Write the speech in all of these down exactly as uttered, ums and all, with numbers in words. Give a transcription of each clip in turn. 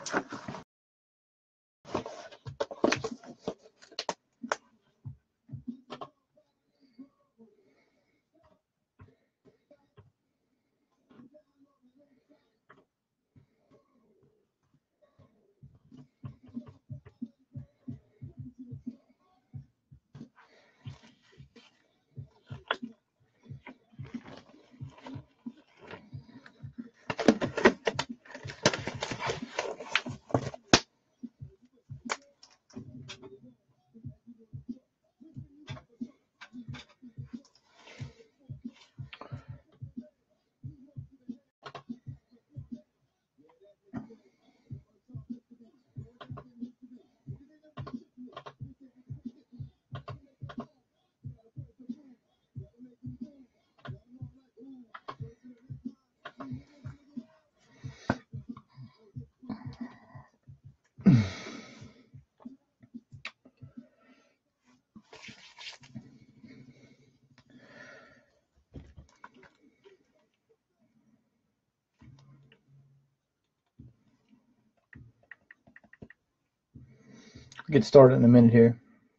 Get started in a minute here.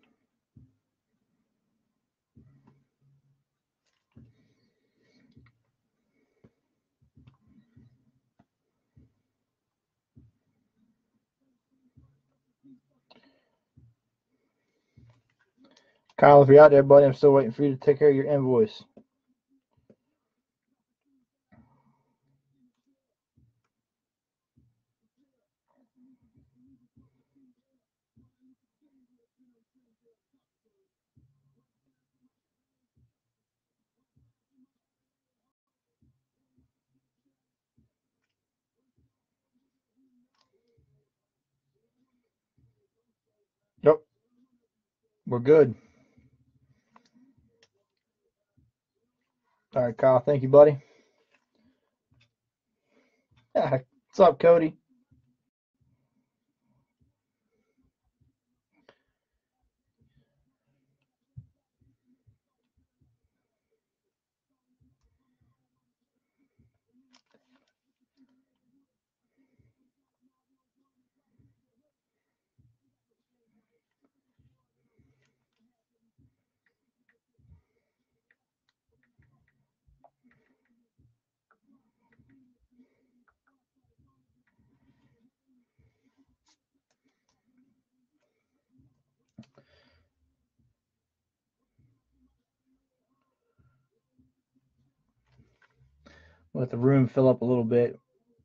Kyle, if you're out there, buddy, I'm still waiting for you to take care of your invoice. Yep. We're good. All right, Kyle. Thank you, buddy. What's up, Cody? Let the room fill up a little bit.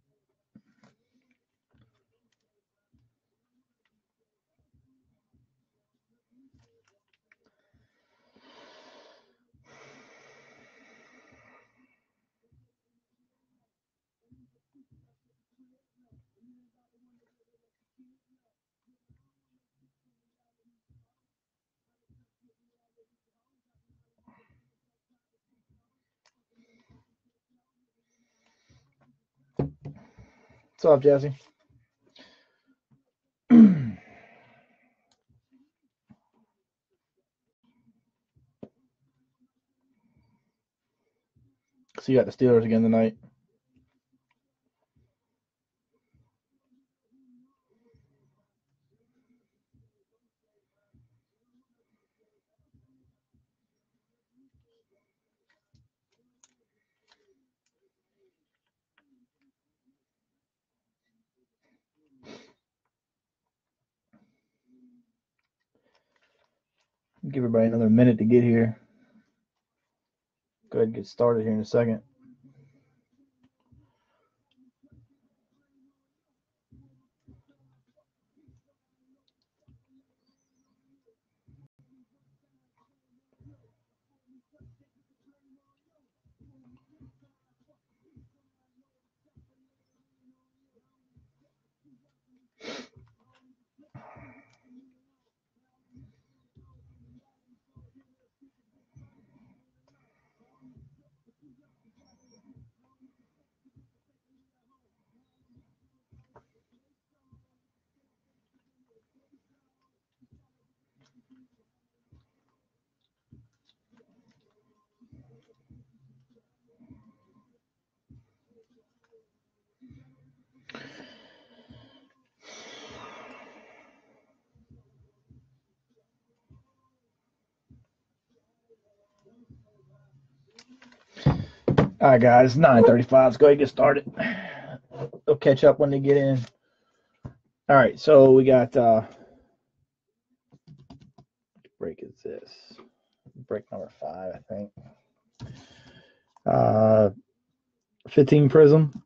What's up, Jesse? So you got the Steelers again tonight. Give everybody another minute to get here. Go ahead and get started here in a second. All right, guys, nine thirty-five. Let's go ahead and get started. They'll catch up when they get in. All right, so we got uh, which break is this? Break number five, I think. Uh, fifteen Prism,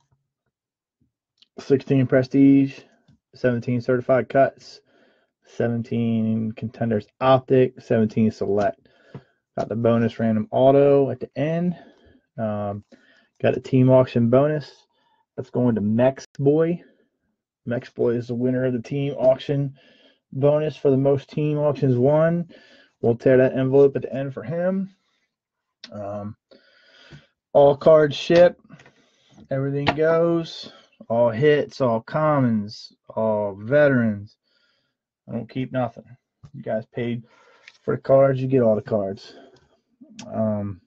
sixteen Prestige, seventeen Certified Cuts, seventeen Contenders Optic, seventeen Select. Got the bonus random auto at the end. Um, got a team auction bonus. That's going to Mex Boy. Mex Boy is the winner of the team auction bonus for the most team auctions won. We'll tear that envelope at the end for him. Um, all cards ship. Everything goes. All hits, all commons, all veterans. I don't keep nothing. You guys paid for the cards, you get all the cards. Um,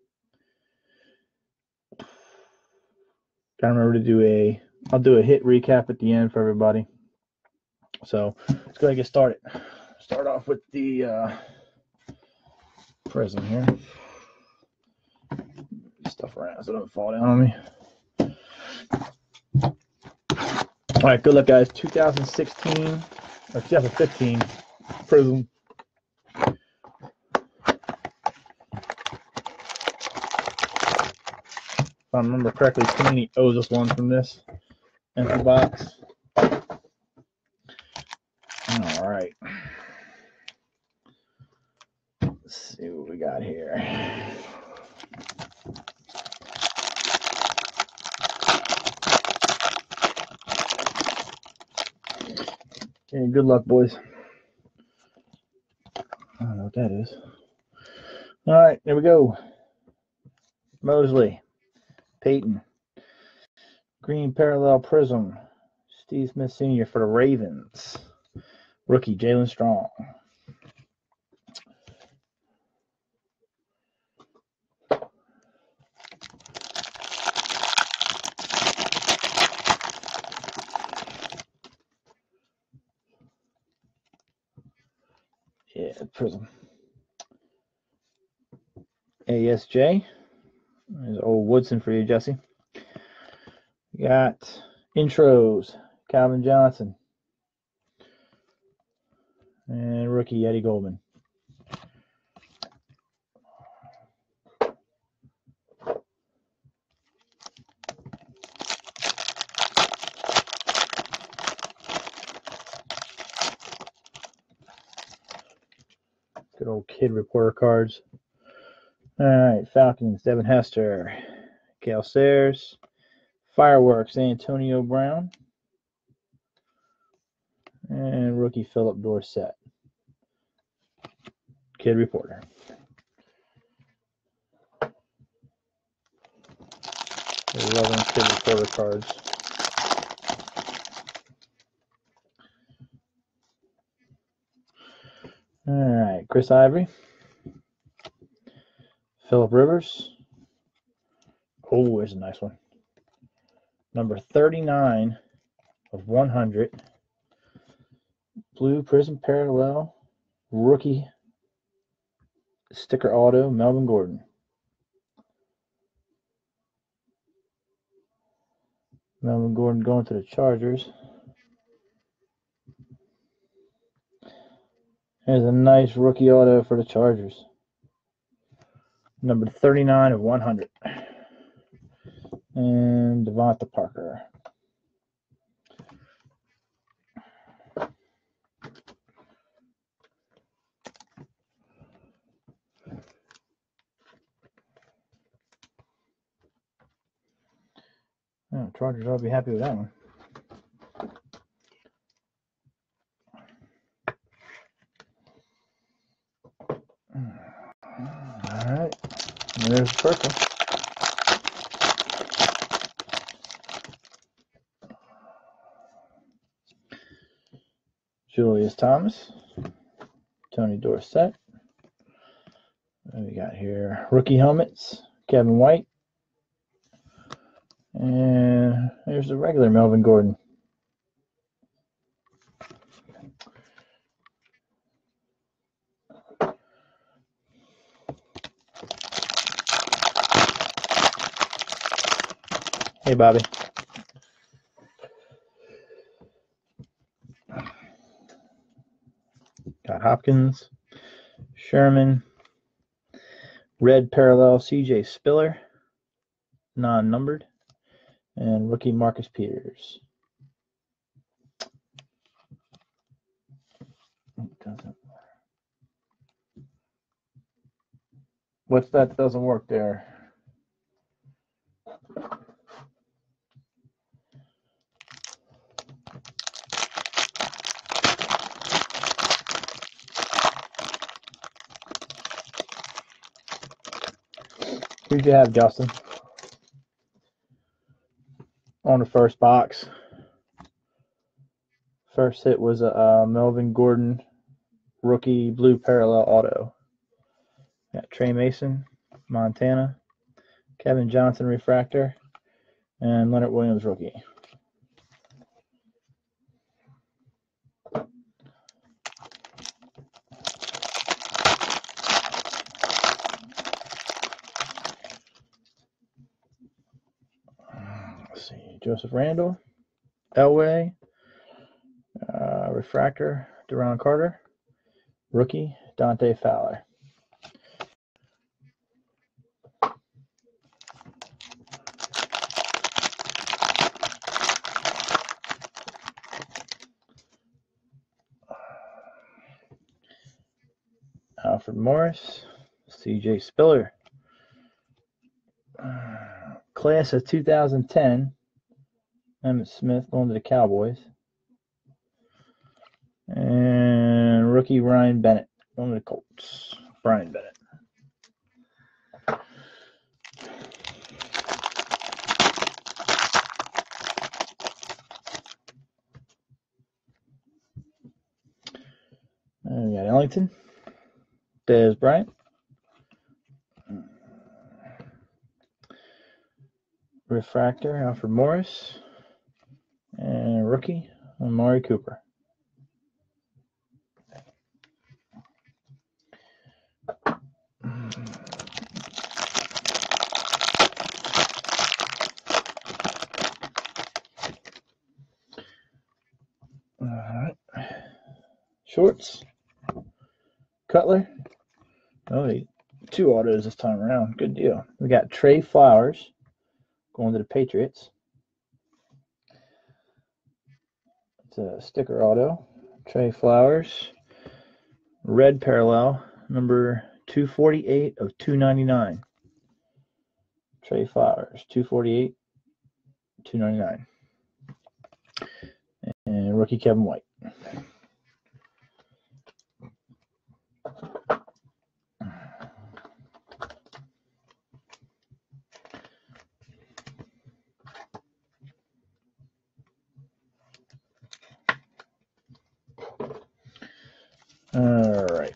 gotta remember to do a, I'll do a hit recap at the end for everybody. So let's go ahead and get started. Start off with the uh, Prism here. Stuff around so it doesn't fall down on me. All right, good luck, guys. two thousand sixteen or two thousand fifteen Prism. If I remember correctly, Panini owes us one from this empty box. All right. Let's see what we got here. Okay, good luck, boys. I don't know what that is. All right, there we go. Mosley, Peyton, Green Parallel Prism, Steve Smith Senior for the Ravens, rookie Jalen Strong. Yeah, Prism. A S J. There's old Woodson for you, Jesse. We got intros, Calvin Johnson. And rookie Eddie Goldman. Good old kid reporter cards. All right, Falcons, Devin Hester, Gale Sayers, Fireworks, Antonio Brown, and rookie Philip Dorsett. Kid reporter. eleven kid reporter cards. All right, Chris Ivory, Phillip Rivers. Oh, here's a nice one. Number thirty-nine of one hundred. Blue Prism Parallel, rookie sticker auto, Melvin Gordon. Melvin Gordon going to the Chargers. There's a nice rookie auto for the Chargers. Number thirty-nine of one hundred. And Devonta Parker. Oh, Chargers ought to be happy with that one. All right. And there's the first one. Julius Thomas, Tony Dorsett. What do we got here? Rookie helmets, Kevin White. And there's the regular Melvin Gordon. Hey, Bobby. Got Hopkins, Sherman, red parallel C J Spiller, non-numbered, and rookie Marcus Peters. It doesn't. What's that doesn't work there? Who'd you have, Justin? On the first box. First hit was a uh, Melvin Gordon rookie blue parallel auto. Got Trey Mason, Montana, Kevin Johnson refractor, and Leonard Williams rookie. Let's see, Joseph Randall, Elway, uh, refractor, Deron Carter, rookie, Dante Fowler. Alfred Morris, C J Spiller, uh, class of two thousand ten, Emmitt Smith going to the Cowboys, and rookie Ryan Bennett going to the Colts. Brian Bennett. And we got Ellington, Dez Bryant, refractor Alfred Morris, and rookie Amari Cooper. All right. Shorts, Cutler. Oh, two autos this time around. Good deal. We got Trey Flowers going to the Patriots. It's a sticker auto. Trey Flowers. Red parallel, number two forty-eight of two ninety-nine. Trey Flowers, two forty-eight, two ninety-nine. And rookie Kevin White. All right.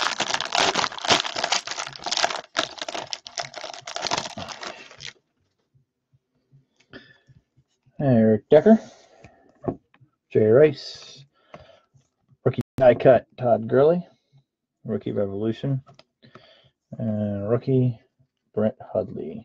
Eric Decker, Jay Rice, rookie die cut Todd Gurley, rookie Revolution, and rookie Brent Hudley.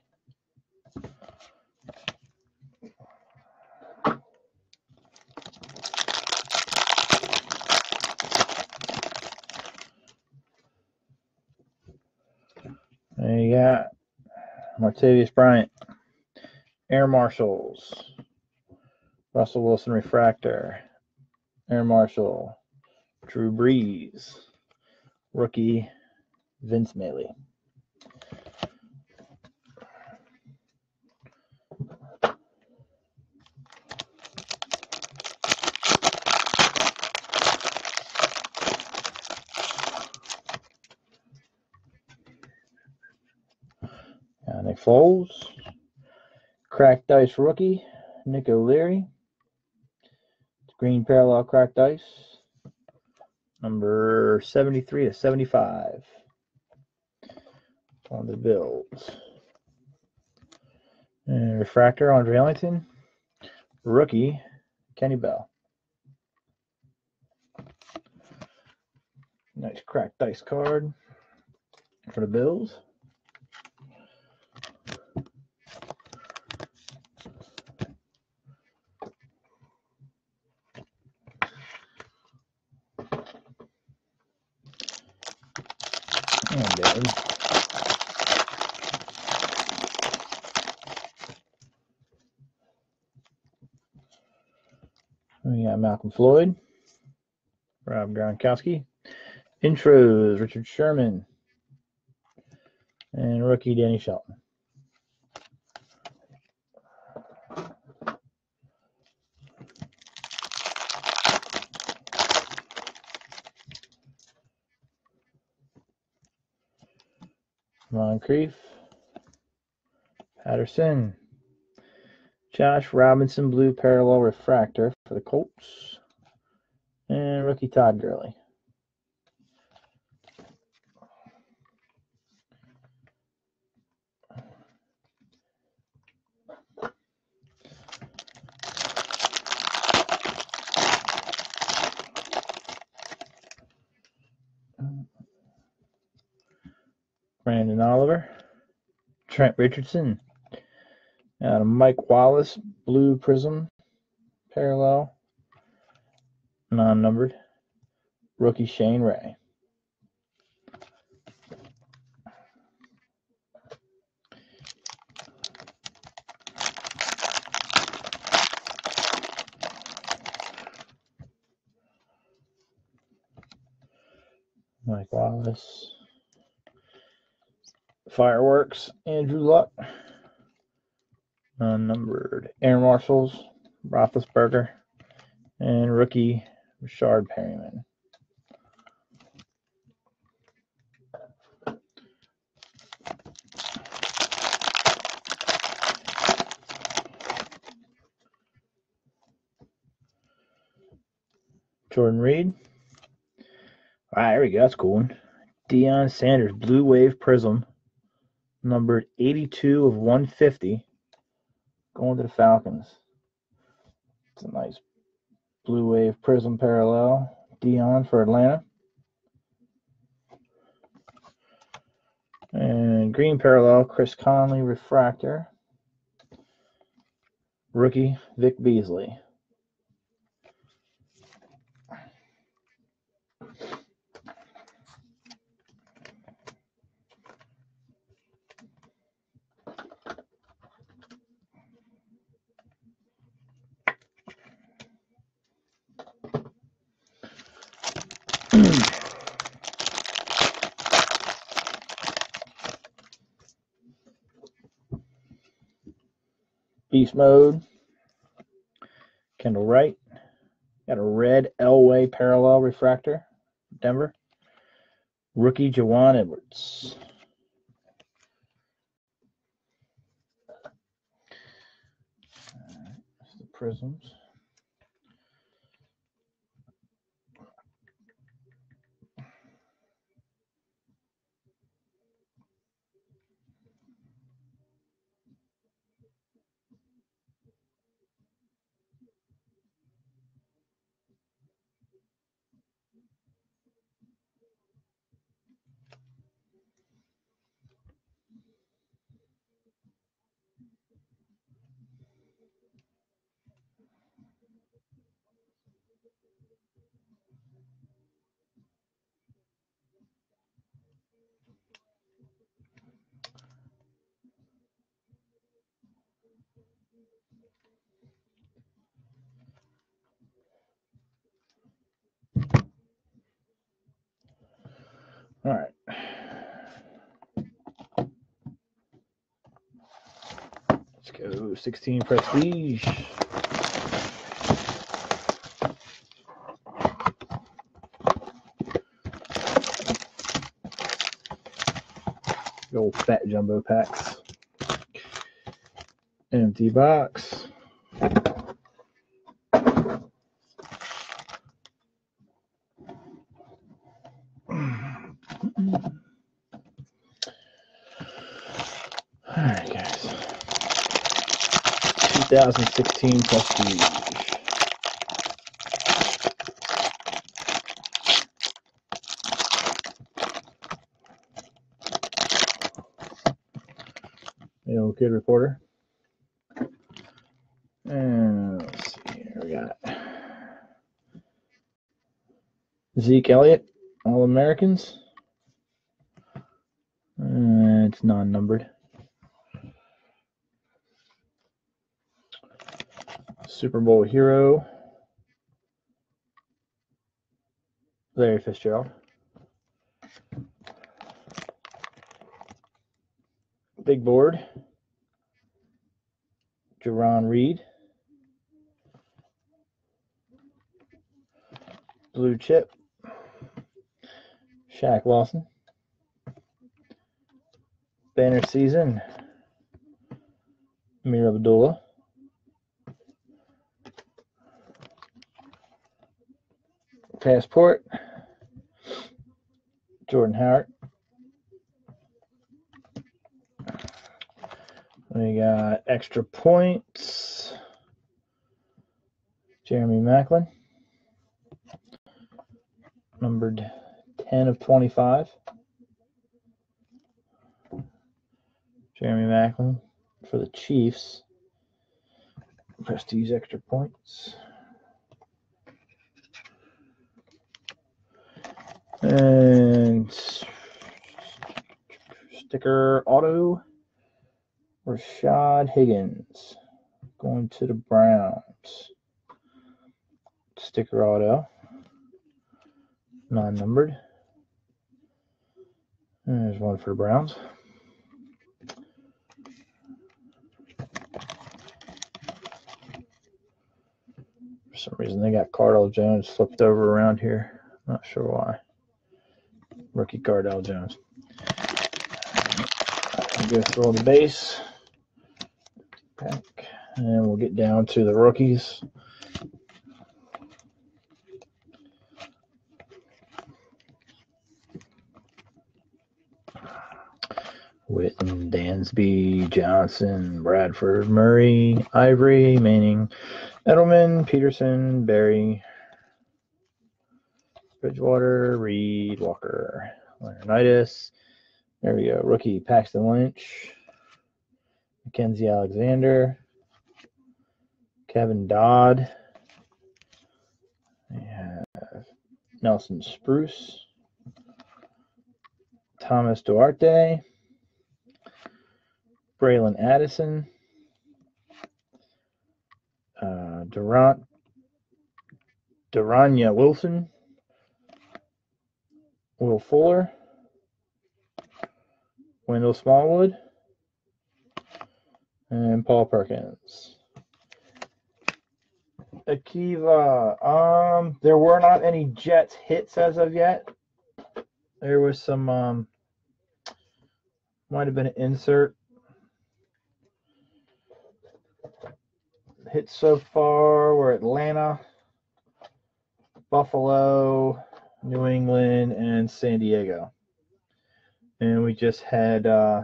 There you got Martavius Bryant, Air Marshals, Russell Wilson refractor, Air Marshal, Drew Brees, rookie Vince Mailey. Uh, Nick Foles, cracked dice rookie Nick O'Leary, green parallel cracked dice, number seventy-three to seventy-five on the Bills. And refractor Andre Ellington, rookie Kenny Bell. Nice cracked dice card for the Bills. Oh, David. We got Malcolm Floyd, Rob Gronkowski. Intros, Richard Sherman. And rookie, Danny Shelton. Moncrief. Patterson. Josh Robinson, blue parallel refractor for the Colts. And rookie, Todd Gurley. Brandon Oliver. Trent Richardson. Out of Mike Wallace, blue prism, parallel, non-numbered. Rookie Shane Ray. Mike Wallace. Fireworks, Andrew Luck. Non-numbered. Aaron Marshalls, Roethlisberger, and rookie Rashard Perryman. Jordan Reed. All right, here we go. That's a cool one. Deion Sanders, Blue Wave Prism, numbered eighty-two of one fifty, going to the Falcons. It's a nice Blue Wave Prism parallel. Deion for Atlanta. And green parallel, Chris Conley refractor. Rookie, Vic Beasley. Beast Mode. Kendall Wright. Got a red Elway parallel refractor. Denver. Rookie Jawan Edwards. That's the prisms. All right. Let's go sixteen Prestige. The old fat jumbo packs. Empty box. Alright, guys. twenty sixteen Prestige. You know, Kid Reporter. And let's see here. We got Zeke Elliott, All Americans. Uh, it's non-numbered. Super Bowl hero, Larry Fitzgerald. Big board, Jerron Reed. Blue chip, Shaq Lawson. Banner season, Amir Abdullah. Passport, Jordan Howard. We got extra points, Jeremy Maclin, numbered ten of twenty-five. Jeremy Maclin for the Chiefs. Prestige extra points. And sticker auto, Rashad Higgins going to the Browns. Sticker auto, non-numbered. And there's one for the Browns. For some reason, they got Cardell Jones flipped over around here. Not sure why. Rookie Cardell Jones. I'll go through the base pack, and we'll get down to the rookies. Witten, Dansby, Johnson, Bradford, Murray, Ivory, Manning, Edelman, Peterson, Berry, Bridgewater, Reed, Walker, Leonidas. There we go. Rookie Paxton Lynch, Mackenzie Alexander, Kevin Dodd. We have Nelson Spruce, Thomas Duarte, Braylon Addison, uh, Durant, Duranya Wilson, Will Fuller, Wendell Smallwood, and Paul Perkins. Akiva, um, there were not any Jets hits as of yet. There was some, um, might have been an insert. Hits so far were Atlanta, Buffalo, New England, and San Diego. And we just had uh,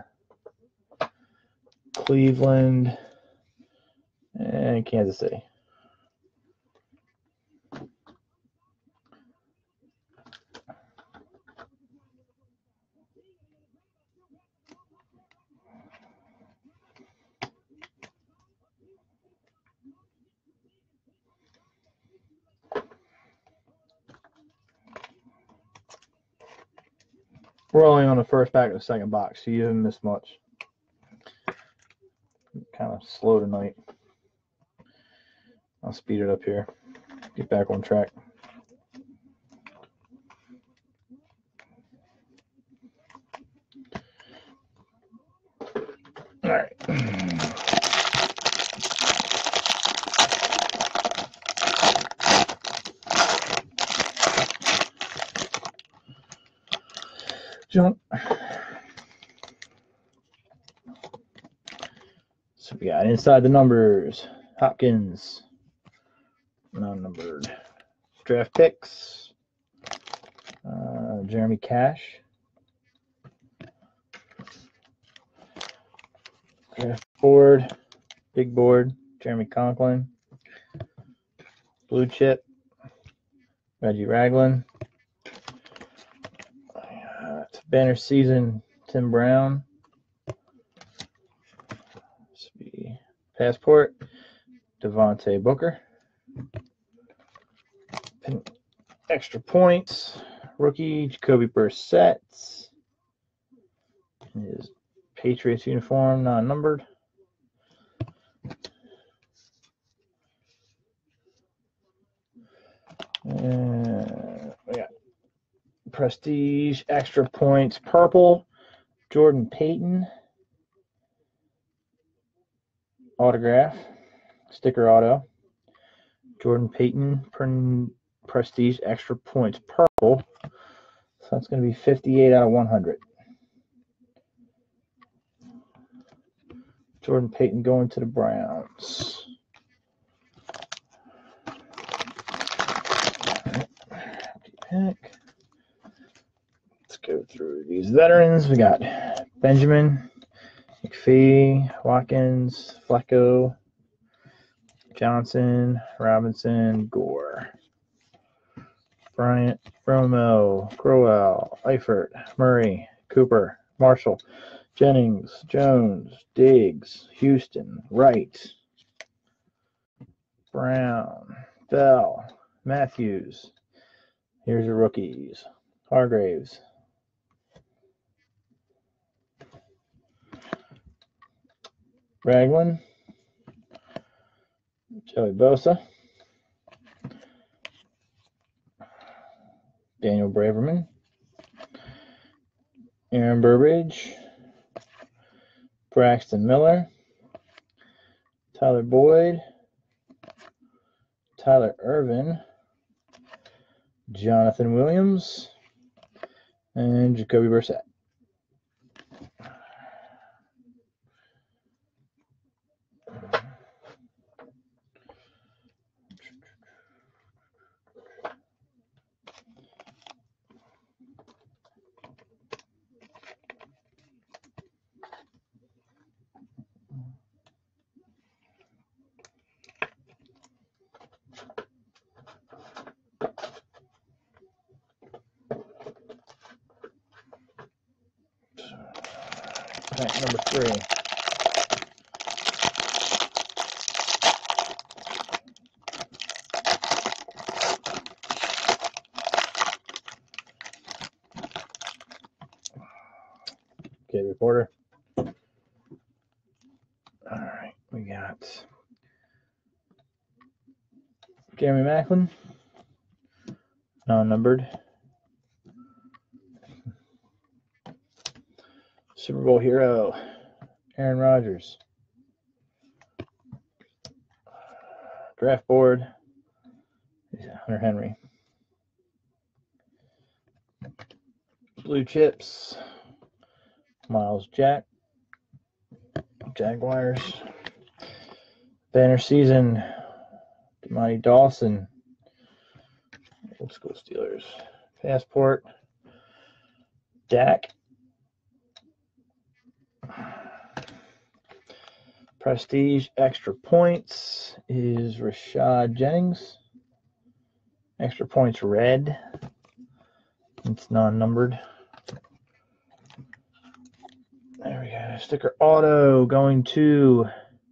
Cleveland and Kansas City. We're only on the first back of the second box, so you haven't missed much. Kind of slow tonight. I'll speed it up here. Get back on track. All right. Jump. So we got inside the numbers, Hopkins, non-numbered. Draft picks, uh, Jeremy Cash. Draft board, big board, Jeremy Conklin. Blue chip, Reggie Ragland. Uh, banner season, Tim Brown. Passport, Devontae Booker. Extra points, rookie Jacoby Brissett. is Patriots uniform, non-numbered. And we got Prestige Extra Points purple, Jordan Payton autograph, sticker auto. Jordan Payton Prestige Extra Points purple. So that's going to be fifty-eight out of one hundred. Jordan Payton going to the Browns. Pick. Let's go through these veterans. We got Benjamin, McPhee, Watkins, Flacco, Johnson, Robinson, Gore, Bryant, Romo, Crowell, Eifert, Murray, Cooper, Marshall, Jennings, Jones, Diggs, Houston, Wright, Brown, Bell, Matthews. Here's your rookies. Hargraves, Ragland, Joey Bosa, Daniel Braverman, Aaron Burbridge, Braxton Miller, Tyler Boyd, Tyler Irvin, Jonathan Williams, and Jacoby Brissett. Pack number three. Okay, reporter. All right, we got Jeremy Maclin, non-numbered. Super Bowl hero, Aaron Rodgers. Draft board, Hunter Henry. Blue chips, Miles Jack, Jaguars. Banner season, Demonte Dawson, Old School Steelers. Passport, Dak. Prestige Extra Points is Rashad Jennings. Extra Points red. It's non-numbered. There we go. Sticker auto going to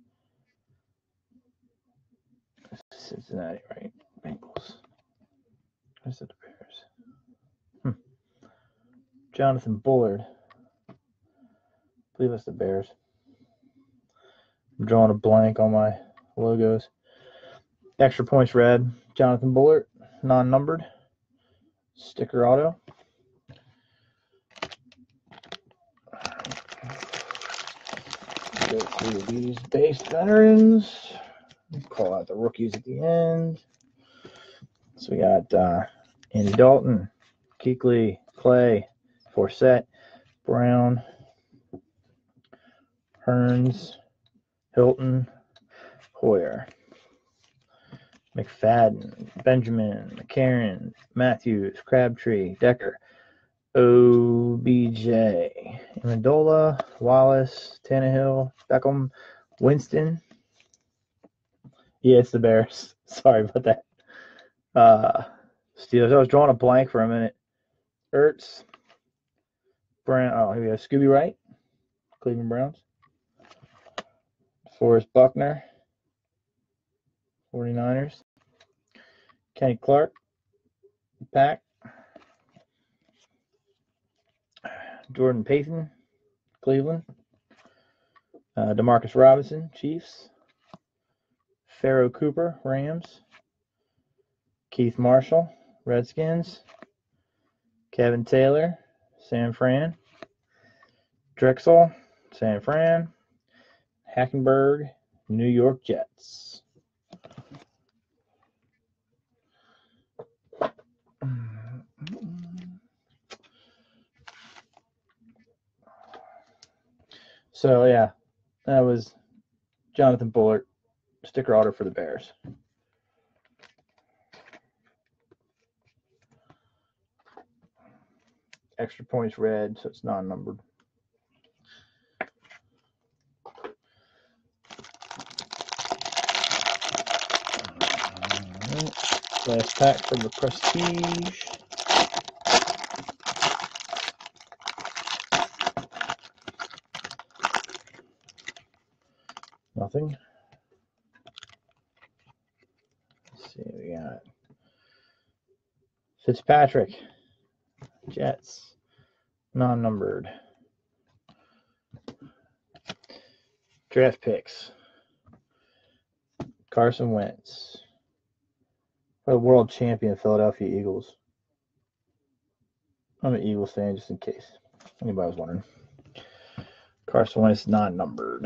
Cincinnati, right? Bengals. Where's the Bears? Hmm. Jonathan Bullard. I believe it's the Bears. I'm drawing a blank on my logos. Extra Points red. Jonathan Bullard, non-numbered. Sticker auto. Go through these base veterans. Call out the rookies at the end. So we got uh, Andy Dalton, Kuechly, Clay, Forsett, Brown, Hearns, Hilton, Hoyer, McFadden, Benjamin, McCarron, Matthews, Crabtree, Decker, O B J, Amendola, Wallace, Tannehill, Beckham, Winston. Yeah, it's the Bears. Sorry about that. Uh, Steelers. I was drawing a blank for a minute. Ertz, Brown. Oh, here we go. Scooby Wright, Cleveland Browns. Forrest Buckner, forty-niners. Kenny Clark, Pack. Jordan Payton, Cleveland. Uh, Demarcus Robinson, Chiefs. Pharoh Cooper, Rams. Keith Marshall, Redskins. Kevin Taylor, San Fran. Drexel, San Fran. Hackenberg, New York Jets. So, yeah, that was Jonathan Bullard, sticker auto for the Bears. Extra points red, so it's non-numbered. Right. Last pack for the Prestige. Nothing. Let's see what we got. Fitzpatrick, Jets, non-numbered. Draft picks. Carson Wentz. For the world champion Philadelphia Eagles. I'm an Eagles fan, just in case anybody was wondering. Carson Wentz, non-numbered.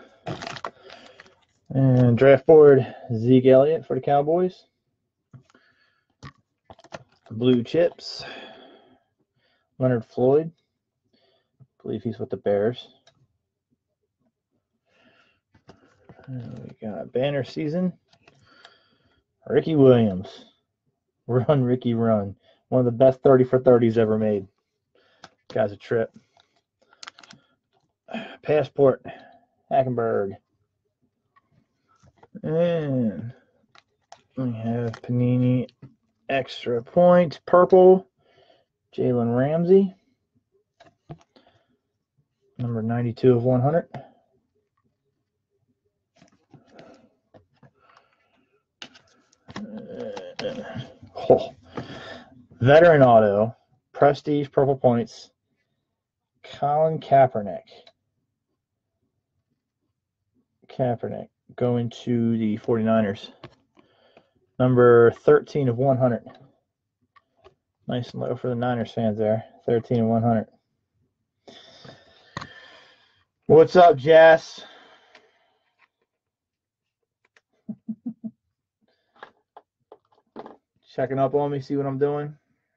And draft board, Zeke Elliott for the Cowboys. Blue chips, Leonard Floyd. I believe he's with the Bears. And we got banner season. Ricky Williams. Run, Ricky, run. One of the best thirty for thirties ever made. Guy's a trip. Passport, Hackenberg. And we have Panini extra points. Purple, Jalen Ramsey. Number ninety-two of one hundred. Uh, oh. Veteran auto, Prestige purple points, Colin Kaepernick. Kaepernick going to the forty-niners. Number thirteen of one hundred. Nice and low for the Niners fans there. thirteen of one hundred. What's up, Jess? Checking up on me, see what I'm doing?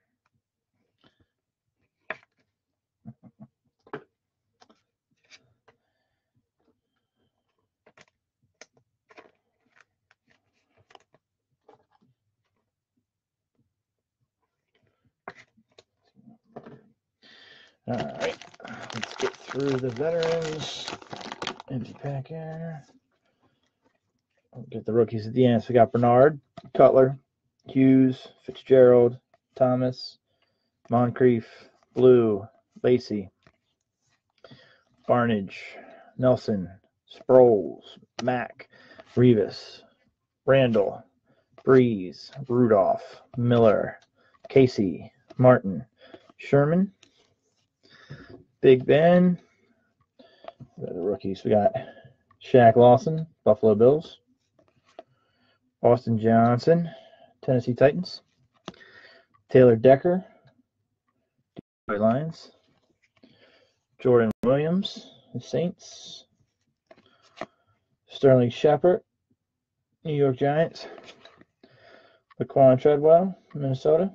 All right, let's get through the veterans. Empty pack here. I'll get the rookies at the end. So we got Bernard, Cutler, Hughes, Fitzgerald, Thomas, Moncrief, Blue, Lacey, Barnage, Nelson, Sproles, Mack, Revis, Randall, Breeze, Rudolph, Miller, Casey, Martin, Sherman, Big Ben. The rookies, we got Shaq Lawson, Buffalo Bills, Austin Johnson, Tennessee Titans, Taylor Decker, Detroit Lions, Jordan Williams, the Saints, Sterling Shepard, New York Giants, Laquan Treadwell, Minnesota,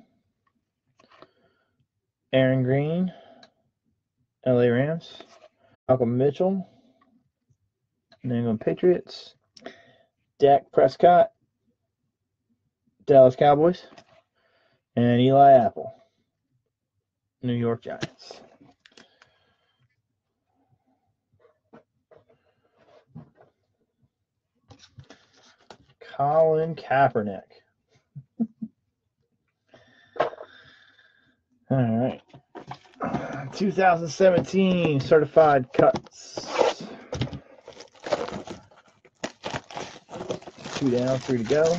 Aaron Green, L A Rams, Malcolm Mitchell, New England Patriots, Dak Prescott, Dallas Cowboys, and Eli Apple, New York Giants. Colin Kaepernick. All right. twenty seventeen certified cuts. Two down, three to go.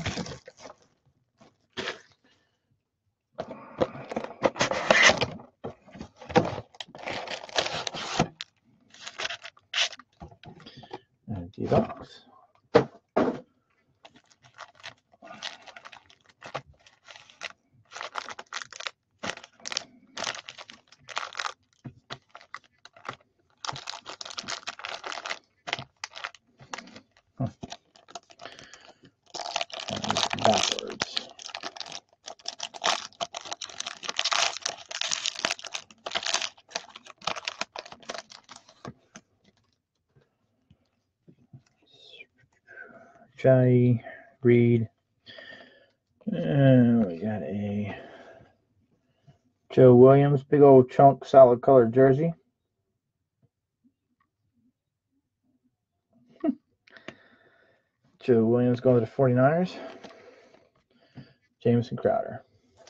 Jai, Reed. And we got a Joe Williams, big old chunk, solid color jersey. Joe Williams going to the forty-niners. Jamison Crowder.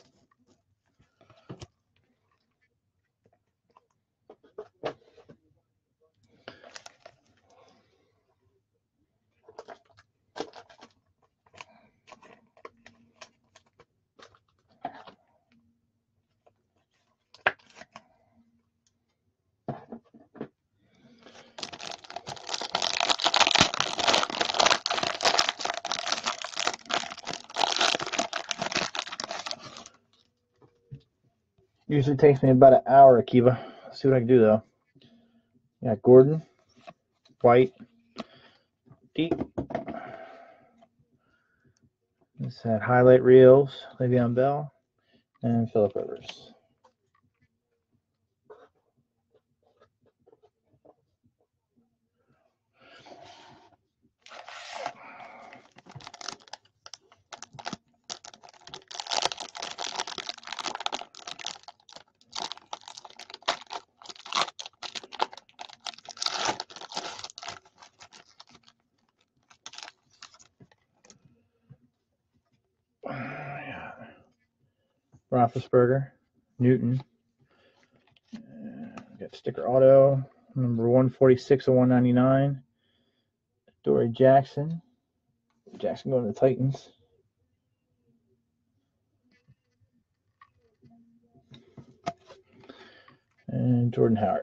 Usually takes me about an hour, Akiva. Let's see what I can do, though. Yeah, Gordon, White, Deep. This had highlight reels, Le'Veon Bell, and Phillip Rivers. Yeah. Roethlisberger, Newton. Uh, got sticker auto, number one forty-six of one ninety-nine. Dory Jackson. Jackson going to the Titans. And Jordan Howard.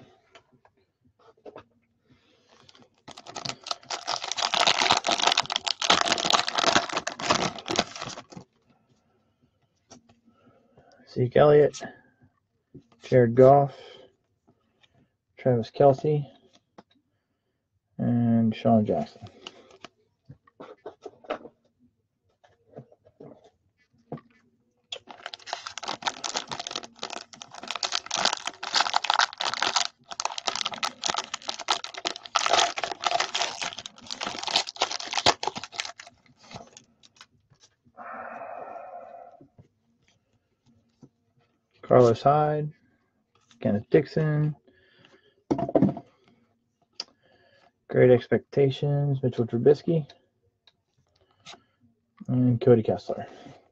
Zeke Elliott, Jared Goff, Travis Kelce, and Sean Jackson. Carlos Hyde, Kenneth Dixon, Great Expectations, Mitchell Trubisky, and Cody Kessler.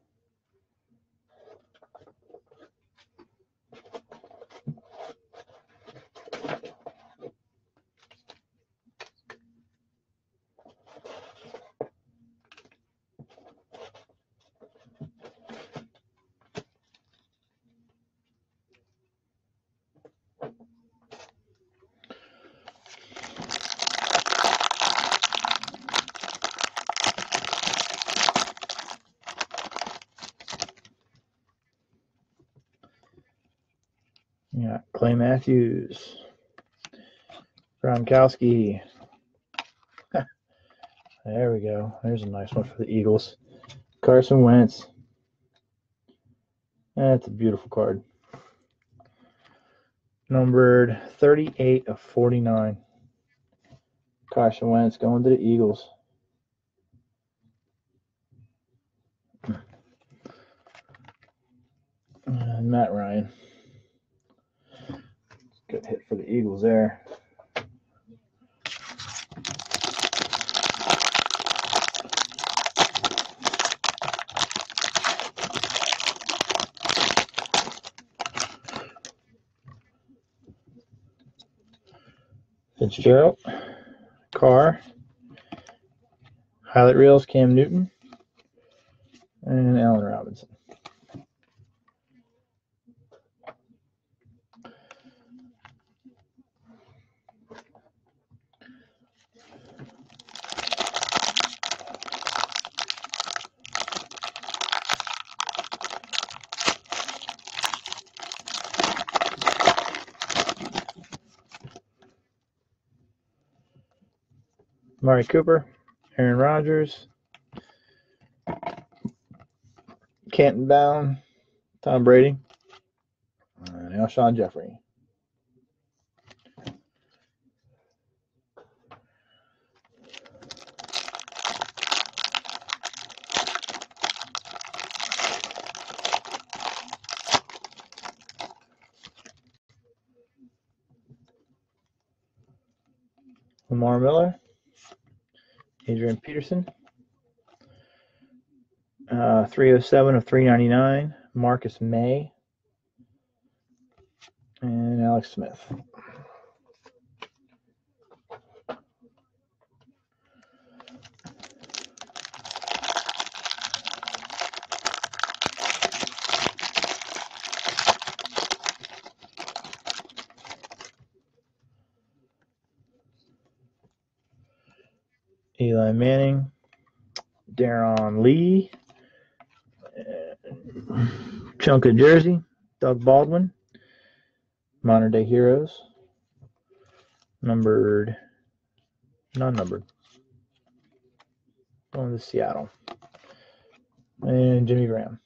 Yeah, Clay Matthews, Gronkowski. There we go. There's a nice one for the Eagles. Carson Wentz. That's a beautiful card. Numbered thirty-eight of forty-nine. Carson Wentz going to the Eagles. And Matt Ryan. Good hit for the Eagles there. Fitzgerald, Carr, highlight reels, Cam Newton, and Allen Robinson. Amari Cooper, Aaron Rodgers, Canton Bound, Tom Brady, and Alshon Jeffrey. Lamar Miller, Adrian Peterson, uh, three oh seven of three ninety-nine, Marcus May, and Alex Smith. Eli Manning, Darron Lee, uh, chunk of jersey, Doug Baldwin, Modern Day Heroes, numbered, non-numbered, going to Seattle, and Jimmy Graham.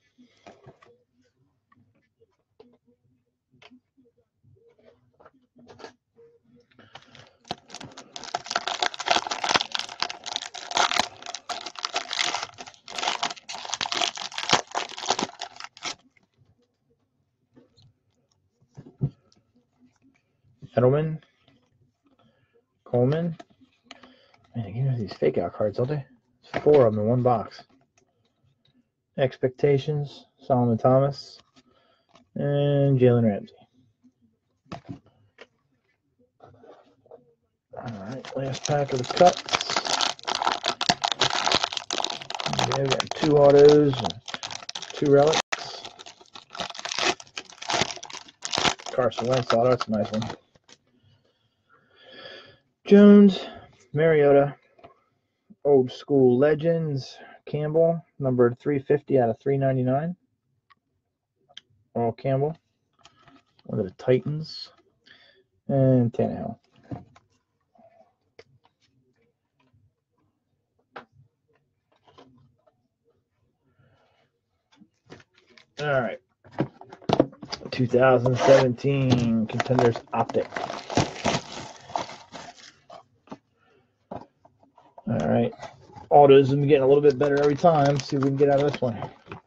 Edelman, Coleman. Man, they give us these fake out cards, don't they? It's four of them in one box. Expectations, Solomon Thomas, and Jalen Ramsey. All right, last pack of the cuts. Okay, we got two autos and two relics. Carson Wentz auto, that's a nice one. Jones, Mariota, Old School Legends, Campbell, numbered three fifty out of three ninety-nine. Earl Campbell, one of the Titans, and Tannehill. All right, two thousand seventeen Contenders Optic. All right, autos have been getting a little bit better every time. See if we can get out of this one.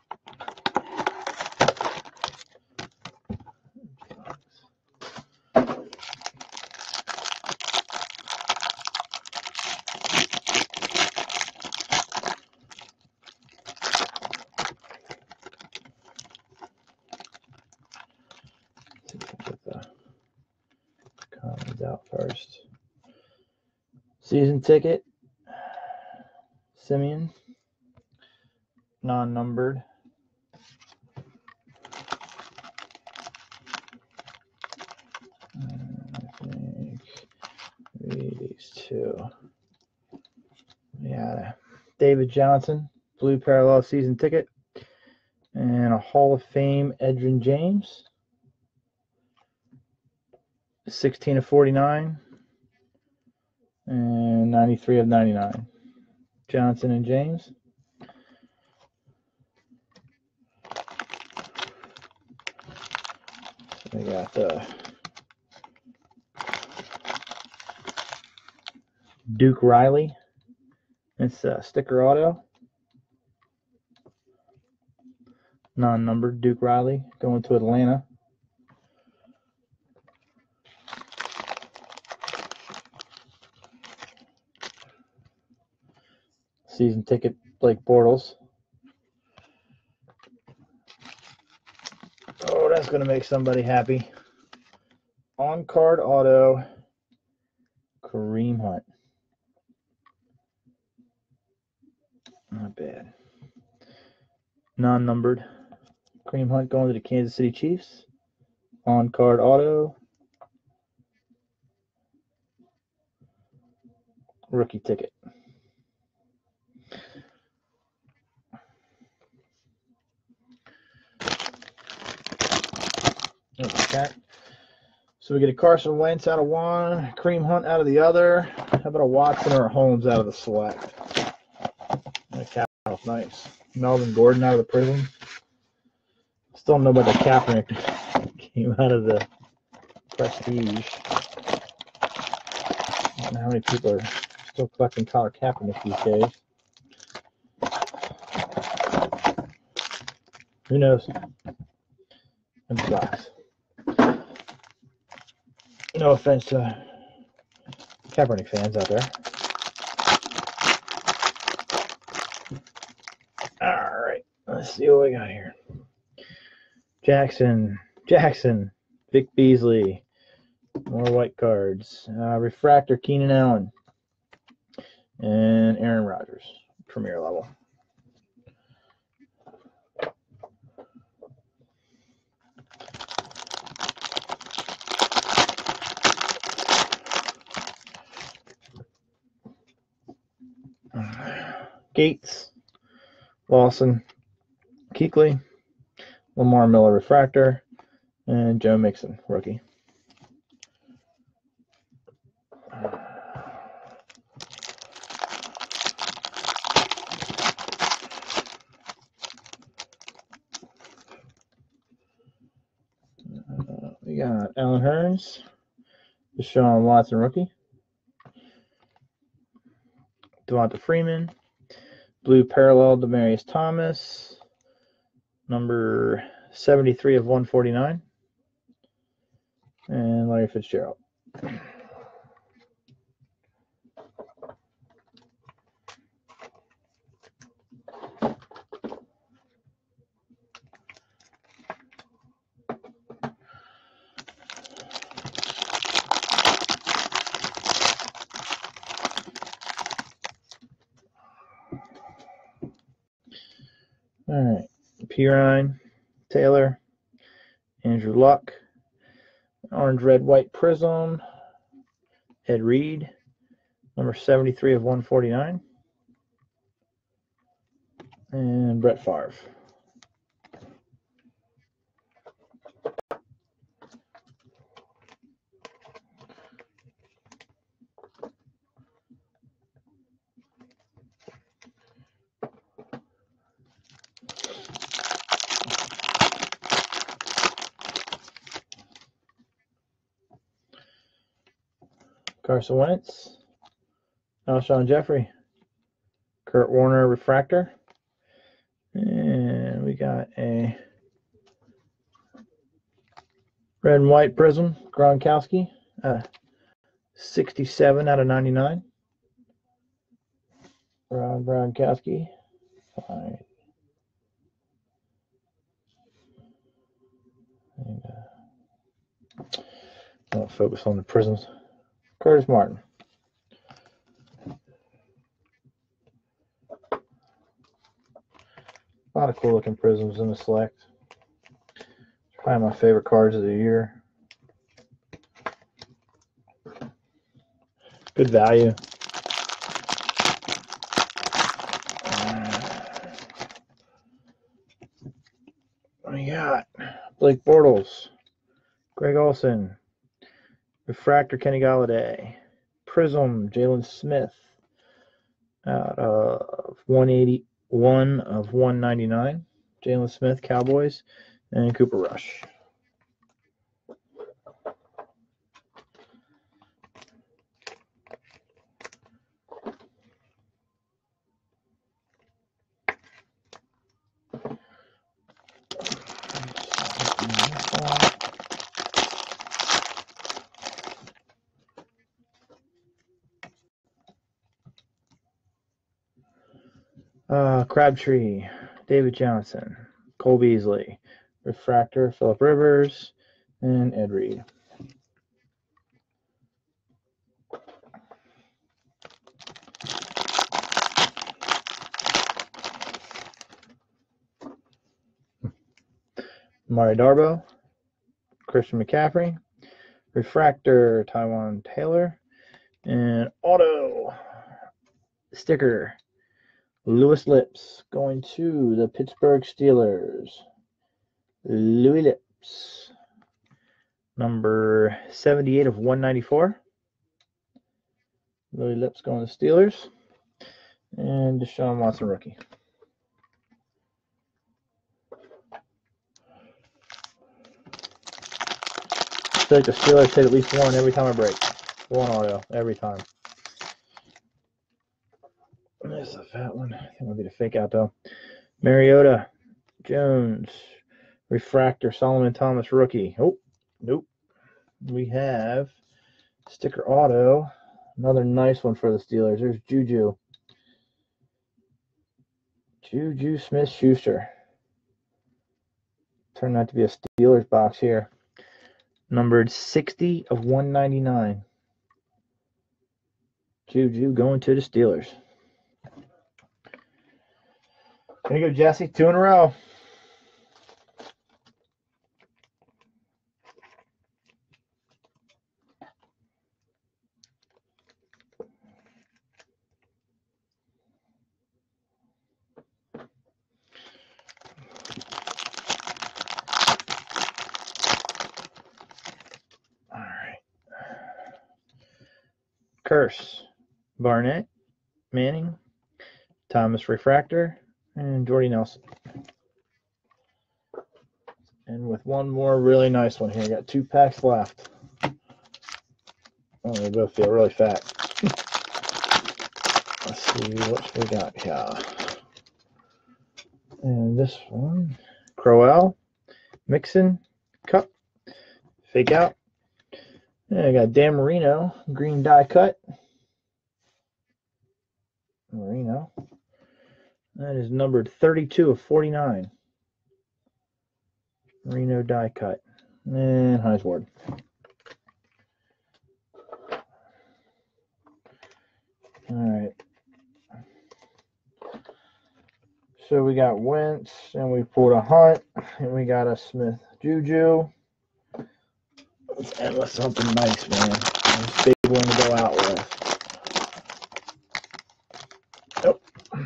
Get the comments out first. Season ticket, Simeon, non-numbered. I think read these two. Yeah, David Johnson, blue parallel season ticket, and a Hall of Fame Edgerrin James, sixteen of forty-nine, and ninety-three of ninety-nine. Johnson and James. We got the Duke Riley. It's a sticker auto. Non-numbered Duke Riley going to Atlanta. Season ticket Blake Bortles. Oh, that's going to make somebody happy. On-card auto, Kareem Hunt. Not bad. Non-numbered, Kareem Hunt going to the Kansas City Chiefs. On-card auto, rookie ticket. Okay. So we get a Carson Wentz out of one, Kareem Hunt out of the other. How about a Watson or a Holmes out of the select? That cap was nice. Melvin Gordon out of the prison. Still don't know about the Kaepernick came out of the Prestige. I don't know how many people are still collecting Colin Kaepernick these days. Who knows? Empty box. No offense to Kaepernick fans out there. All right, let's see what we got here. Jackson, Jackson, Vic Beasley, more white cards. Uh, refractor, Keenan Allen, and Aaron Rodgers, premier level. Gates, Lawson, Kuechly, Lamar Miller refractor, and Joe Mixon rookie. Uh, we got Allen Hurns, Deshaun Watson rookie, Devonta Freeman, blue parallel Demaryius Thomas, number seventy-three of one forty-nine, and Larry Fitzgerald. All right, Pirine, Taylor, Andrew Luck, orange, red, white prism, Ed Reed, number seventy-three of one forty-nine, and Brett Favre. Carson Wentz, Alshon Jeffrey, Kurt Warner refractor, and we got a red and white prism, Gronkowski, uh, sixty-seven out of ninety-nine. Ron Gronkowski. All right. And, uh, I'll focus on the prisms. Curtis Martin. A lot of cool looking prisms in the select. Probably my favorite cards of the year. Good value. What do we got? Blake Bortles, Greg Olsen, refractor Kenny Galladay, prism Jalen Smith out of one eighty-one of one ninety-nine, Jalen Smith, Cowboys, and Cooper Rush. Uh, Crabtree, David Johnson, Cole Beasley, refractor Phillip Rivers, and Ed Reed. Mari Darbo, Christian McCaffrey, refractor Taiwan Taylor, and auto sticker Lewis Lips going to the Pittsburgh Steelers. Louis Lips, number seventy-eight of one ninety-four. Louis Lips going to Steelers, and Deshaun Watson rookie. I feel like the Steelers hit at least one every time I break. One auto every time. That's a fat one. I think it'll be the fake out though. Mariota, Jones, refractor Solomon Thomas rookie. Oh, nope. We have sticker auto Another nice one for the Steelers. There's Juju. Juju Smith-Schuster. Turned out to be a Steelers box here. Numbered sixty of one ninety-nine. Juju going to the Steelers. There you go, Jesse. Two in a row. All right. Curse. Barnett. Manning. Thomas Refractor. And Jordy Nelson. And with one more really nice one here. Got two packs left. Oh, they both feel really fat. Let's see what we got here. And this one, Crowell, Mixon, Cup, Fake Out. And I got Dan Marino, green die cut. Marino. That is numbered thirty-two of forty-nine. Marino die cut. And Hines Ward. All right. So we got Wentz, and we pulled a Hunt, and we got a Smith Juju. Let's end with something nice, man. Nice big one to go out with. Nope.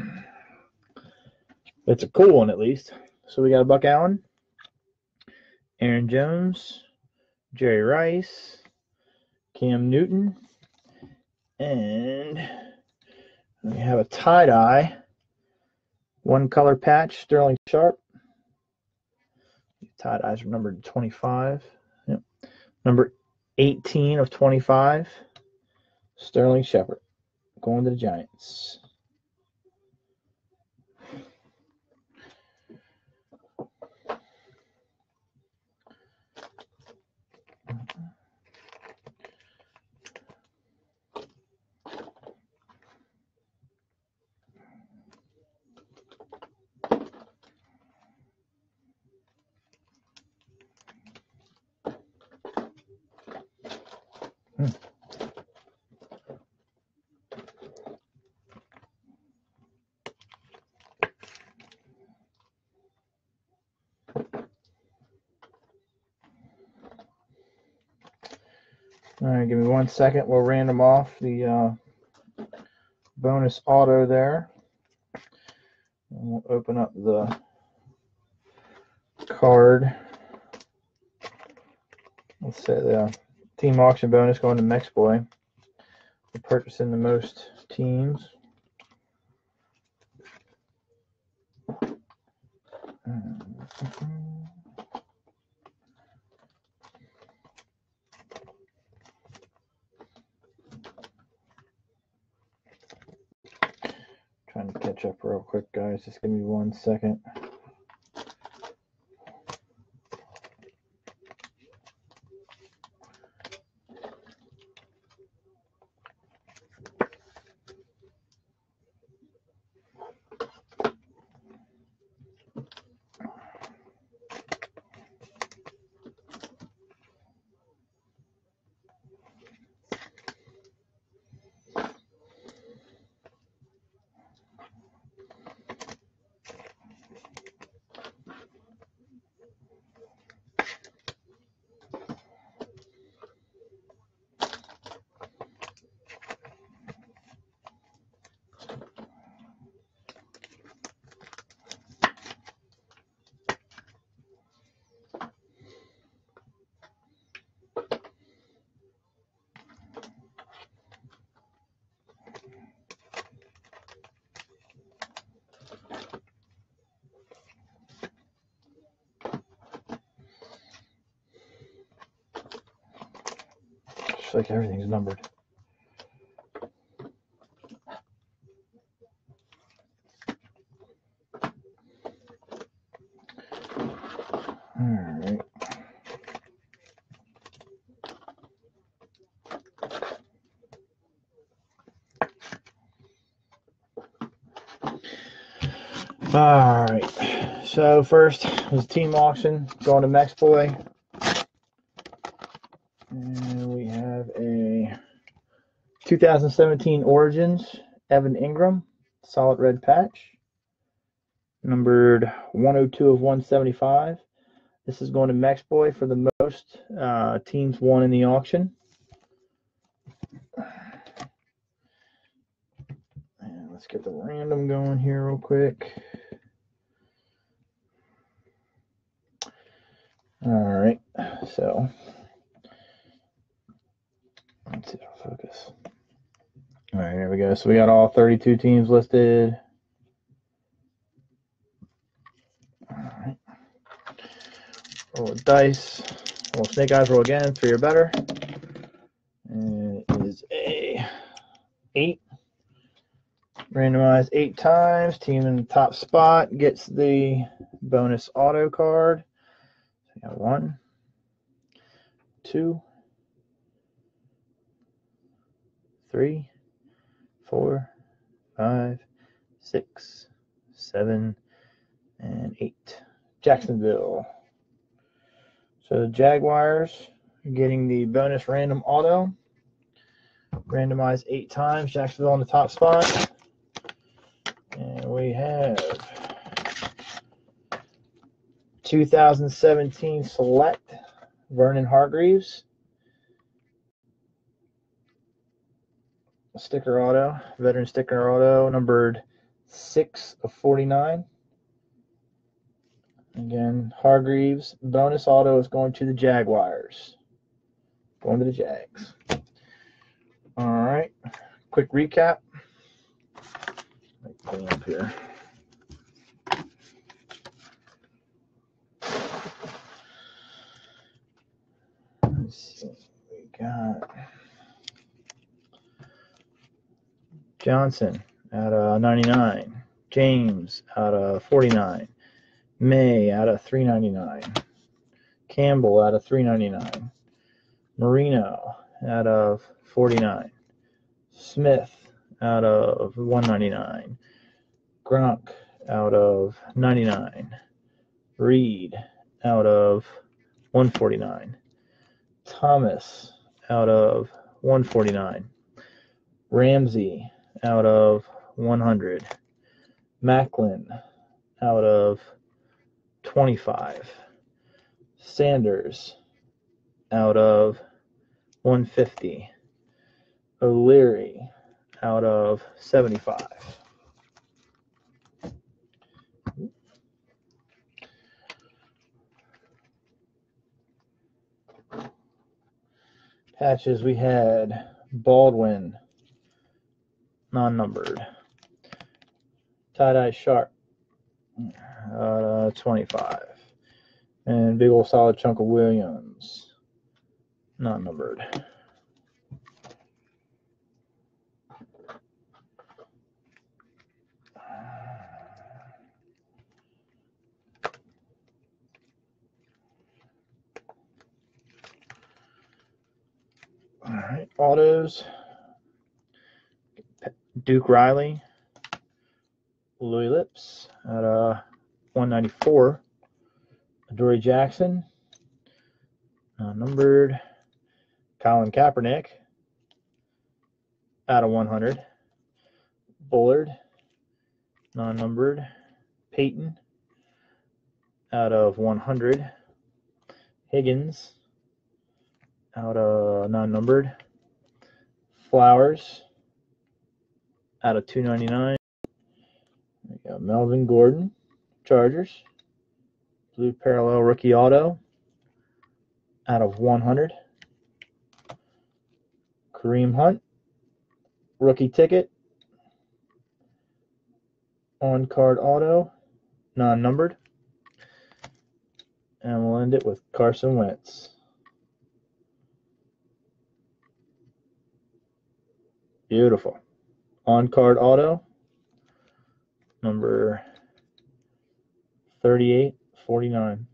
It's a cool one, at least. So we got a Buck Allen, Aaron Jones, Jerry Rice, Cam Newton, and we have a tie-dye. One color patch, Sterling Sharp. Tie-dyes are numbered twenty-five. Yep. Number eighteen of twenty-five, Sterling Shepard. Going to the Giants. Hmm. All right, give me one second. We'll random off the uh, bonus auto there. And we'll open up the card. Let's say the team auction bonus going to Mexboy. We're purchasing the most teams. Trying to catch up real quick, guys. Just give me one second. Looks like everything's numbered. All right. All right. So first was team auction going to MexBoy. And we have a two thousand seventeen Origins Evan Ingram solid red patch, numbered one oh two of one seventy-five. This is going to MexBoy for the most uh, teams won in the auction. And let's get the random going here real quick. All right, so let's see if it'll focus. All right, here we go. So we got all thirty-two teams listed. All right. Roll the dice. Roll snake eyes. Roll again. Three or better. And it is a eight. Randomized eight times. Team in the top spot gets the bonus auto card. So we got one, two, three, four, five, six, seven, and eight. Jacksonville. So the Jaguars are getting the bonus random auto. Randomized eight times. Jacksonville on the top spot. And we have two thousand seventeen Select Vernon Hargreaves. Sticker auto, veteran sticker auto, numbered six of forty-nine. Again, Hargreaves bonus auto is going to the Jaguars. Going to the Jags. All right, quick recap. Let me clean up here. Let's see what we got. Johnson out of ninety-nine. James out of forty-nine. May out of three ninety-nine. Campbell out of three ninety-nine. Marino out of forty-nine. Smith out of one ninety-nine. Gronk out of ninety-nine. Reed out of one forty-nine. Thomas out of one forty-nine. Ramsey out of one hundred. Macklin out of twenty-five. Sanders out of one fifty. O'Leary out of seventy-five. Patches, we had Baldwin, non-numbered. Tie-dye Sharp, uh, twenty-five. And big old solid chunk of Williams, non-numbered. All right, autos. Duke Riley, Louis Lips at uh, one ninety-four. Adoree Jackson, uh, numbered. Colin Kaepernick out of one hundred. Bullard, non-numbered. Peyton out of one hundred. Higgins out of non-numbered. Flowers out of two ninety-nine. There we go. Melvin Gordon, Chargers. Blue parallel rookie auto out of one hundred. Kareem Hunt, rookie ticket. On card auto, non-numbered. And we'll end it with Carson Wentz. Beautiful. On card auto, number thirty-eight forty-nine.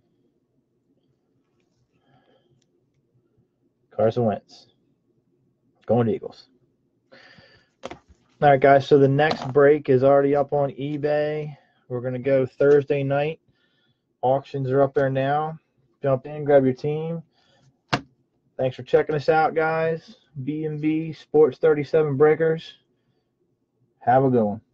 Carson Wentz. Going Eagles. All right, guys, so the next break is already up on eBay. We're going to go Thursday night. Auctions are up there now. Jump in, grab your team. Thanks for checking us out, guys. B and B Sports thirty-seven Breakers. Have a good one.